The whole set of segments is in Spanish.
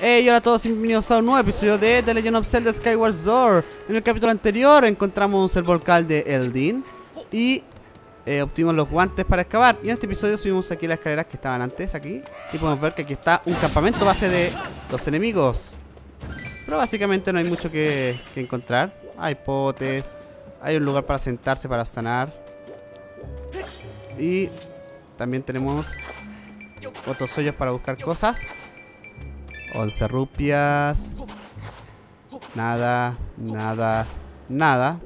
Hey, hola a todos y bienvenidos a un nuevo episodio de The Legend of Zelda Skyward Sword. En el capítulo anterior encontramos el volcán de Eldin y obtuvimos los guantes para excavar. Y en este episodio subimos aquí las escaleras que estaban antes, aquí. Y podemos ver que aquí está un campamento base de los enemigos. Pero básicamente no hay mucho que encontrar. Hay potes, hay un lugar para sentarse, para sanar. Y también tenemos otros hoyos para buscar cosas. 11 rupias. Nada, nada, nada.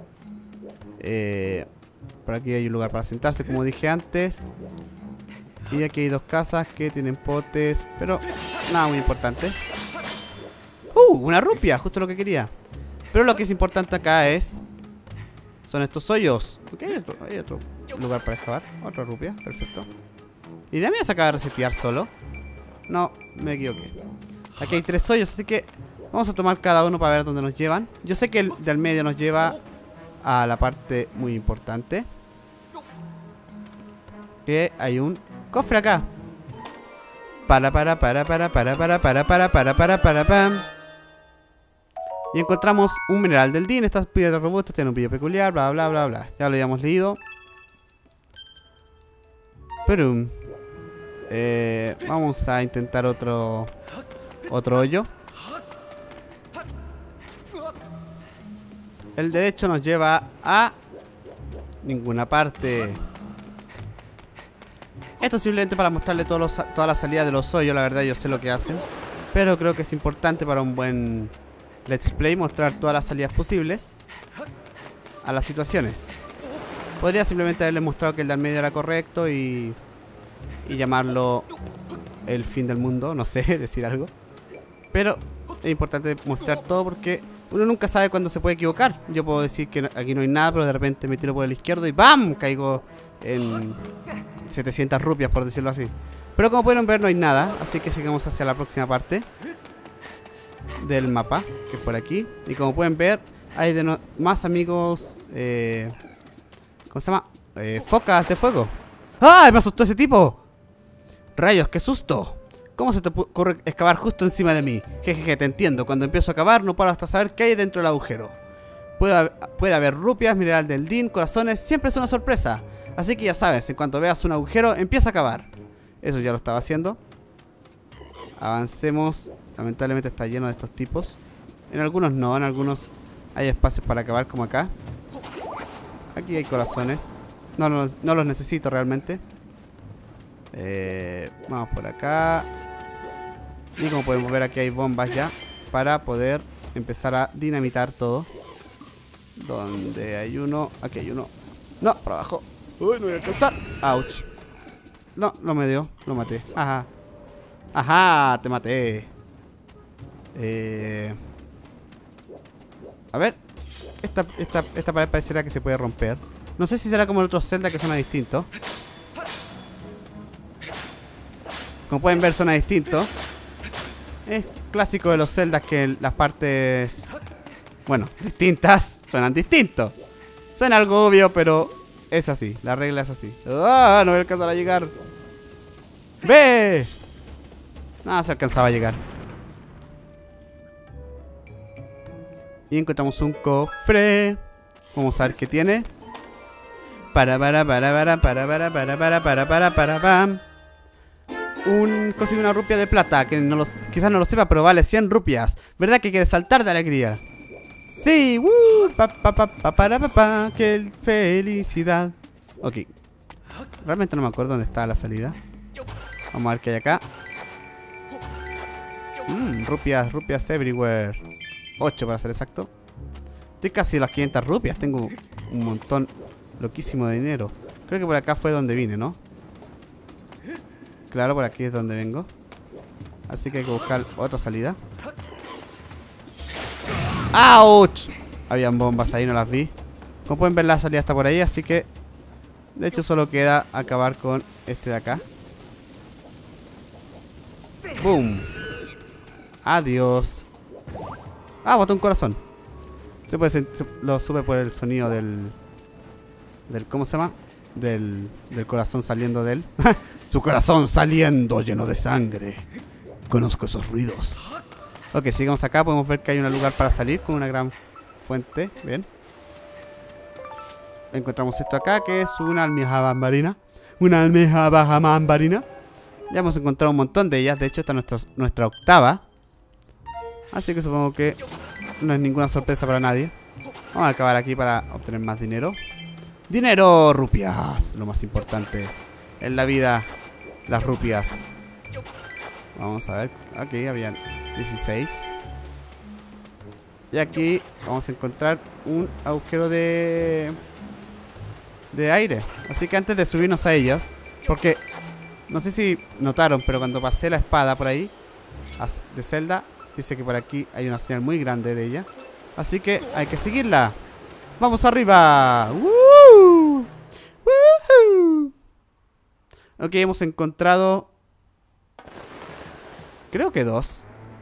Por aquí hay un lugar para sentarse, como dije antes. Y aquí hay dos casas que tienen potes, pero nada muy importante. Una rupia, justo lo que quería. Pero lo que es importante acá son estos hoyos. Ok, hay otro lugar para excavar. Otra rupia, perfecto. ¿Y de mí se acaba de resetear solo? No, me equivoqué. Aquí hay 3 hoyos, así que vamos a tomar cada uno para ver dónde nos llevan. Yo sé que el del medio nos lleva a la parte muy importante. Que hay un cofre acá. Pam. Y encontramos un mineral del Din. Estas piedras robustas tienen un brillo peculiar, bla bla bla bla. Ya lo habíamos leído. Pero vamos a intentar otro hoyo. El derecho nos lleva a ninguna parte. Esto es simplemente para mostrarle todas las salidas de los hoyos. La verdad yo sé lo que hacen, pero creo que es importante para un buen let's play mostrar todas las salidas posibles a las situaciones. Podría simplemente haberles mostrado que el de al medio era correcto y llamarlo el fin del mundo, no sé, decir algo. Pero es importante mostrar todo porque uno nunca sabe cuándo se puede equivocar. Yo puedo decir que aquí no hay nada, pero de repente me tiro por el izquierdo y ¡bam! Caigo en 700 rupias, por decirlo así. Pero como pueden ver no hay nada, así que sigamos hacia la próxima parte del mapa, que es por aquí. Y como pueden ver, hay más amigos, ¿cómo se llama? Focas de fuego. ¡Ah! Me asustó ese tipo. Rayos, qué susto. ¿Cómo se te ocurre excavar justo encima de mí? Jejeje, te entiendo. Cuando empiezo a cavar no paro hasta saber qué hay dentro del agujero. Puede haber rupias, mineral del Din, corazones. Siempre es una sorpresa. Así que ya sabes, en cuanto veas un agujero, empieza a cavar. Eso ya lo estaba haciendo. Avancemos. Lamentablemente está lleno de estos tipos. En algunos no, en algunos hay espacios para cavar como acá. Aquí hay corazones. No los necesito realmente. Vamos por acá. Y como podemos ver aquí hay bombas ya para poder empezar a dinamitar todo. Donde hay uno. Aquí hay uno. No, por abajo. Uy, no voy a alcanzar. Ouch. No, no me dio. Lo maté. Ajá. Ajá, te maté. A ver. Esta pared pareciera que se puede romper. No sé si será como el otro Zelda que suena distinto. Como pueden ver suena distinto. Es clásico de los Zeldas que las partes, bueno, distintas suenan distinto. Suena algo obvio, pero es así. La regla es así. ¡Ah! No voy a alcanzar a llegar. ¡Ve! No se alcanzaba a llegar. Y encontramos un cofre. Vamos a ver qué tiene. Consigue una rupia de plata. Que quizás no lo sepa, pero vale 100 rupias. ¿Verdad que quieres saltar de alegría? Sí, qué felicidad. Ok. Realmente no me acuerdo dónde está la salida. Vamos a ver qué hay acá. Rupias everywhere. 8 para ser exacto. Estoy casi a las 500 rupias. Tengo un montón loquísimo de dinero. Creo que por acá fue donde vine, ¿no? Claro, por aquí es donde vengo. Así que hay que buscar otra salida. ¡Auch! Habían bombas ahí, no las vi. Como pueden ver, la salida está por ahí, así que de hecho solo queda acabar con este de acá. ¡Boom! Adiós. Ah, botó un corazón. Lo supe por el sonido del ¿cómo se llama? Del corazón saliendo de él. Su corazón saliendo lleno de sangre. Conozco esos ruidos. Ok, sigamos acá. Podemos ver que hay un lugar para salir con una gran fuente. Bien. Encontramos esto acá, que es una almeja marina. Una almeja marina. Ya hemos encontrado un montón de ellas. De hecho, esta es nuestra octava. Así que supongo que no es ninguna sorpresa para nadie. Vamos a acabar aquí para obtener más dinero. ¡Dinero! Rupias. Lo más importante en la vida, las rupias. Vamos a ver. Aquí habían 16. Y aquí vamos a encontrar un agujero de aire. Así que antes de subirnos a ellas, porque no sé si notaron, pero cuando pasé la espada por ahí de Zelda, dice que por aquí hay una señal muy grande de ella. Así que hay que seguirla. ¡Vamos arriba! ¡Woo! ¡Woohoo! Ok, hemos encontrado, creo que 2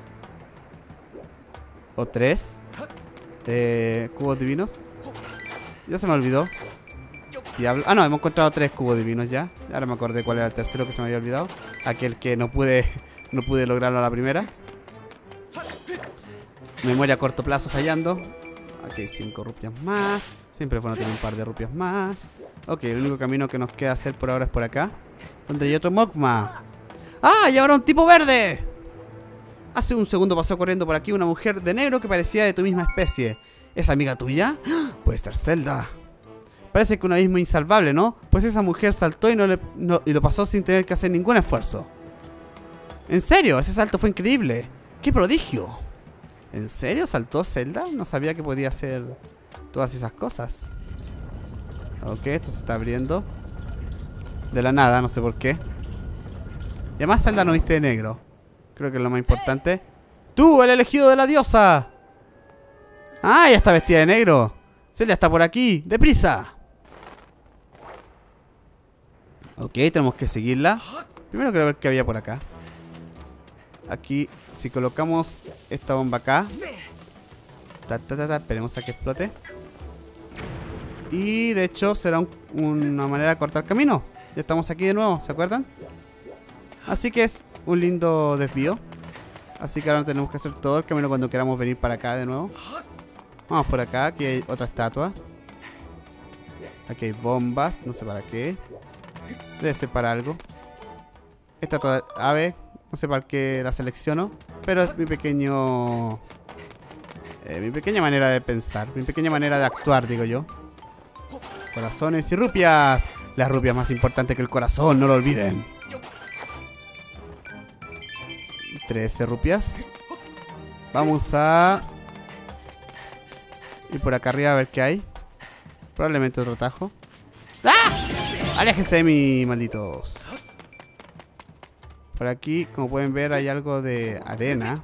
o 3 cubos divinos. Ya se me olvidó. Diablo. Ah, no, hemos encontrado 3 cubos divinos ya. Ahora me acordé cuál era el tercero que se me había olvidado. Aquel que no pude lograrlo a la primera. Memoria a corto plazo fallando. Aquí hay 5 rupias más. Siempre es bueno tener un par de rupias más. Ok, el único camino que nos queda hacer por ahora es por acá, donde hay otro Mogma. ¡Ah! Y ahora un tipo verde. Hace un segundo pasó corriendo por aquí una mujer de negro que parecía de tu misma especie. ¿Es amiga tuya? Puede ser Zelda. Parece que un abismo insalvable, ¿no? Pues esa mujer saltó y lo pasó sin tener que hacer ningún esfuerzo. ¿En serio? Ese salto fue increíble. ¡Qué prodigio! ¿En serio saltó Zelda? No sabía que podía hacer todas esas cosas. Ok, esto se está abriendo de la nada, no sé por qué. Y además Zelda no viste de negro. Creo que es lo más importante. ¡Tú, el elegido de la diosa! ¡Ah, ya está vestida de negro! Zelda está por aquí, ¡deprisa! Ok, tenemos que seguirla. Primero quiero ver qué había por acá. Aquí, si colocamos esta bomba acá, esperemos a que explote. Y de hecho será una manera de cortar camino. Ya estamos aquí de nuevo, ¿se acuerdan? Así que es un lindo desvío. Así que ahora no tenemos que hacer todo el camino cuando queramos venir para acá de nuevo. Vamos por acá, aquí hay otra estatua. Aquí hay bombas, no sé para qué. Debe ser para algo. Estatua de ave, no sé para qué la selecciono. Pero es mi pequeña manera de pensar. Mi pequeña manera de actuar, digo yo. Corazones y rupias. Las rupias más importantes que el corazón, no lo olviden. 13 rupias. Vamos a ir por acá arriba a ver qué hay. Probablemente otro atajo. ¡Ah! ¡Aléjense de mí, malditos! Por aquí, como pueden ver, hay algo de arena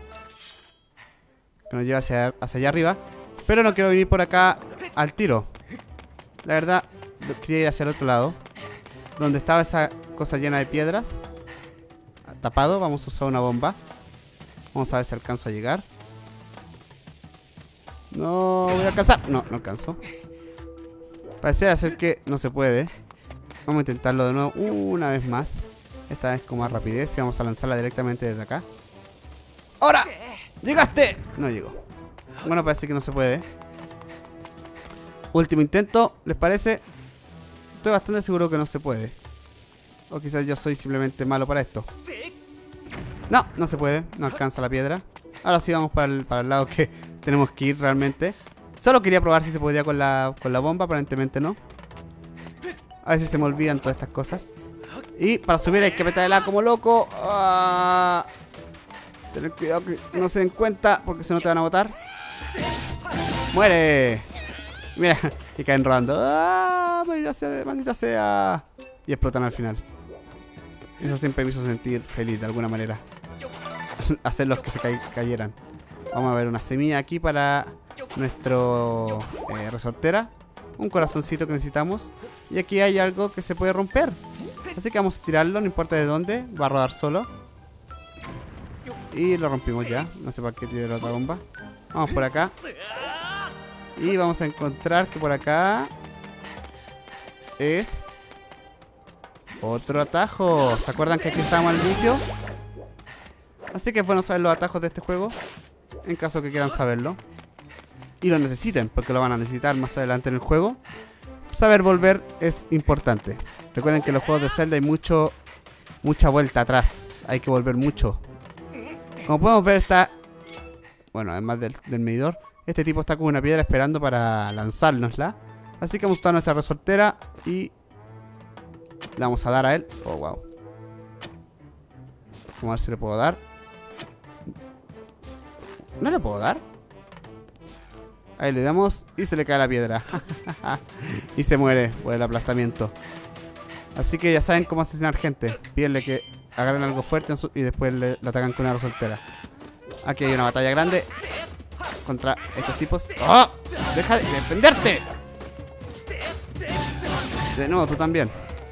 que nos lleva hacia allá arriba. Pero no quiero venir por acá al tiro. La verdad, quería ir hacia el otro lado, donde estaba esa cosa llena de piedras. Tapado, vamos a usar una bomba. Vamos a ver si alcanzo a llegar. No, voy a alcanzar. No, no alcanzo. Parece ser que no se puede. Vamos a intentarlo de nuevo una vez más. Esta vez con más rapidez. Y vamos a lanzarla directamente desde acá. ¡Ahora! ¡Llegaste! No llegó. Bueno, parece que no se puede. Último intento, ¿les parece? Estoy bastante seguro que no se puede. O quizás yo soy simplemente malo para esto. No, no se puede. No alcanza la piedra. Ahora sí vamos para el lado que tenemos que ir realmente. Solo quería probar si se podía con la bomba. Aparentemente no. A veces se me olvidan todas estas cosas. Y para subir hay que apretar el A como loco. Tener cuidado que no se den cuenta, porque si no te van a botar. ¡Muere! Mira, y caen rodando. Maldita sea. Y explotan al final. Eso siempre me hizo sentir feliz de alguna manera. Hacerlos que se cayeran. Vamos a ver una semilla aquí para nuestro resortera. Un corazoncito que necesitamos. Y aquí hay algo que se puede romper. Así que vamos a tirarlo, no importa de dónde. Va a rodar solo. Y lo rompimos ya. No sé para qué tiene la otra bomba. Vamos por acá. Y vamos a encontrar que por acá es otro atajo. ¿Se acuerdan que aquí estábamos al inicio? Así que es bueno saber los atajos de este juego, en caso que quieran saberlo. Y lo necesiten, porque lo van a necesitar más adelante en el juego. Saber volver es importante. Recuerden que en los juegos de Zelda hay mucha vuelta atrás. Hay que volver mucho. Como podemos ver está... Bueno, además del medidor, este tipo está con una piedra esperando para lanzárnosla. Así que vamos a usar nuestra resortera y le vamos a dar a él. Oh, wow. Vamos a ver si le puedo dar. ¿No le puedo dar? Ahí le damos y se le cae la piedra. Y se muere por el aplastamiento. Así que ya saben cómo asesinar gente. Pídenle que agarren algo fuerte y después le atacan con una resortera. Aquí hay una batalla grande contra estos tipos. ¡Oh! ¡Deja de defenderte! De nuevo, tú también.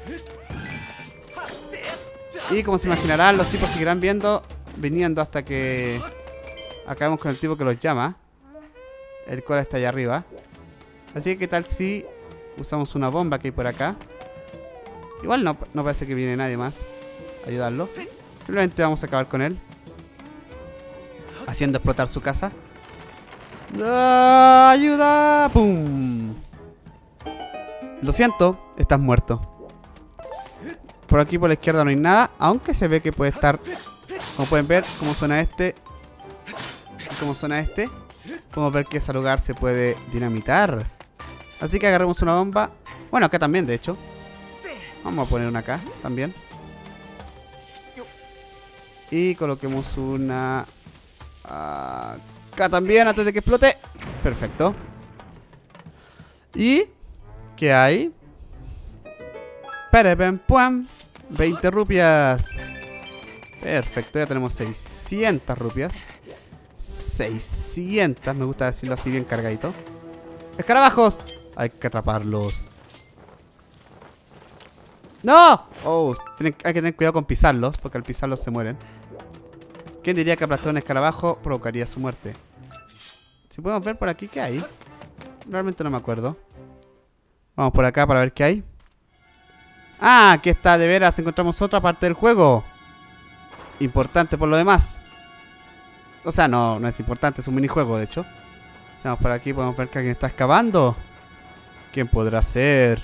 Y como se imaginarán, los tipos seguirán viniendo hasta que acabemos con el tipo que los llama, el cual está allá arriba. Así que qué tal si usamos una bomba que hay por acá. Igual no parece que viene nadie más a ayudarlo. Simplemente vamos a acabar con él, haciendo explotar su casa. ¡Ah, ¡ayuda! ¡Pum! Lo siento, estás muerto. Por aquí por la izquierda no hay nada, aunque se ve que puede estar. Como pueden ver, cómo suena este. Cómo suena este. Podemos ver que ese lugar se puede dinamitar. Así que agarremos una bomba. Bueno, acá también, de hecho. Vamos a poner una acá también. Y coloquemos una acá también antes de que explote. Perfecto. ¿Y qué hay? Perepempuam. 20 rupias. Perfecto, ya tenemos 600 rupias. 600, me gusta decirlo así bien cargadito. ¡Escarabajos! Hay que atraparlos. ¡No! Oh, hay que tener cuidado con pisarlos, porque al pisarlos se mueren. ¿Quién diría que aplastar un escarabajo provocaría su muerte? Si podemos ver por aquí, ¿qué hay? Realmente no me acuerdo. Vamos por acá para ver qué hay. Ah, aquí está, de veras, encontramos otra parte del juego. Importante por lo demás. O sea, no es importante, es un minijuego, de hecho. Vamos por aquí, podemos ver que alguien está excavando. ¿Quién podrá ser?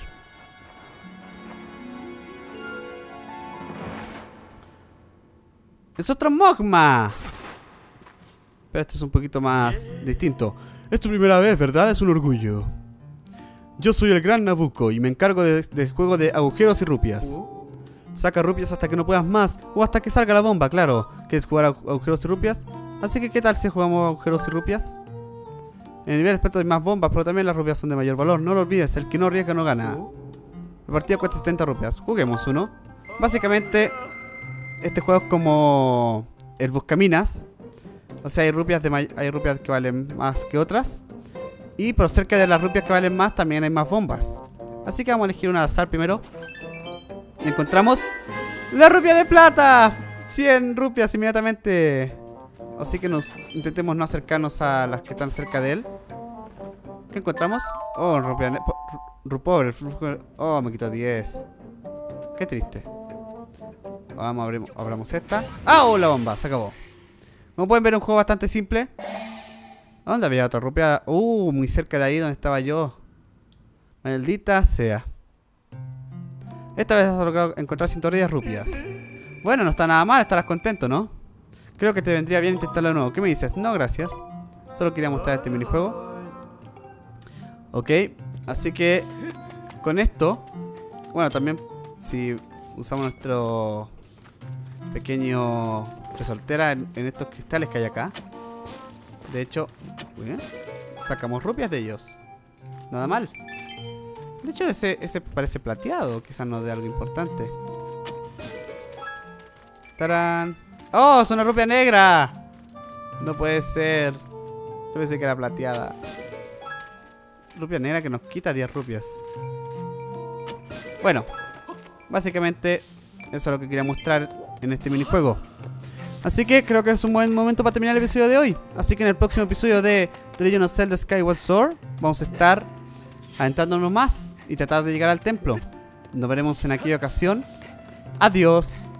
¡Es otro Mogma! Pero este es un poquito más distinto. Es tu primera vez, ¿verdad? Es un orgullo. Yo soy el gran Nabucco y me encargo del juego de agujeros y rupias. Saca rupias hasta que no puedas más, o hasta que salga la bomba, claro. ¿Quieres jugar a agujeros y rupias? Así que, ¿qué tal si jugamos a agujeros y rupias? En el nivel experto hay más bombas, pero también las rupias son de mayor valor. No lo olvides, el que no arriesga no gana. La partida cuesta 70 rupias. Juguemos uno. Básicamente, este juego es como el Buscaminas. O sea, hay rupias que valen más que otras. Y por cerca de las rupias que valen más, también hay más bombas. Así que vamos a elegir una al azar primero. Y encontramos la rupia de plata. 100 rupias inmediatamente. Así que intentemos no acercarnos a las que están cerca de él. ¿Qué encontramos? Oh, rupia pobre. Oh, me quitó 10. Qué triste. Vamos, abramos esta. ¡Ah! ¡Oh, la bomba! Se acabó. Como pueden ver, es un juego bastante simple. ¿Dónde había otra rupia? Muy cerca de ahí donde estaba yo. Maldita sea. Esta vez has logrado encontrar 110 rupias. Bueno, no está nada mal, estarás contento, ¿no? Creo que te vendría bien intentarlo de nuevo. ¿Qué me dices? No, gracias. Solo quería mostrar este minijuego. Ok, así que con esto, bueno, también si usamos nuestro pequeño resortera en estos cristales que hay acá. De hecho, sacamos rupias de ellos. Nada mal. De hecho, ese parece plateado. Quizás nos dé algo importante. ¡Tarán! ¡Oh! ¡Es una rupia negra! No puede ser. Yo pensé que era plateada. Rupia negra que nos quita 10 rupias. Bueno, básicamente eso es lo que quería mostrar en este minijuego. Así que creo que es un buen momento para terminar el episodio de hoy. Así que en el próximo episodio de The Legend of Zelda Skyward Sword vamos a estar adentrándonos más y tratar de llegar al templo. Nos veremos en aquella ocasión. Adiós.